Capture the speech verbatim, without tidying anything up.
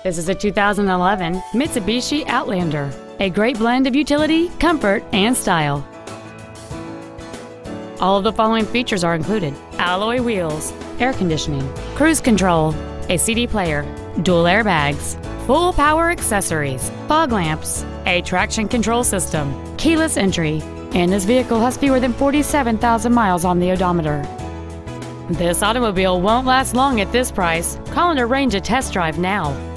This is a two thousand eleven Mitsubishi Outlander, a great blend of utility, comfort, and style. All of the following features are included: alloy wheels, air conditioning, cruise control, a C D player, dual airbags, full power accessories, fog lamps, a traction control system, keyless entry, and this vehicle has fewer than forty-seven thousand miles on the odometer. This automobile won't last long at this price. Call and arrange a test drive now.